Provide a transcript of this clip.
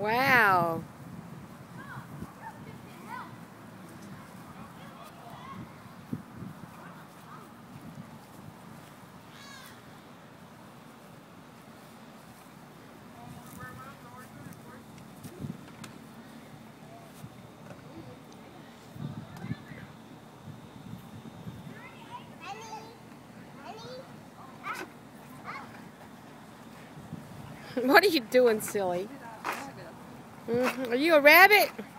Wow. What are you doing, silly? Are you a rabbit?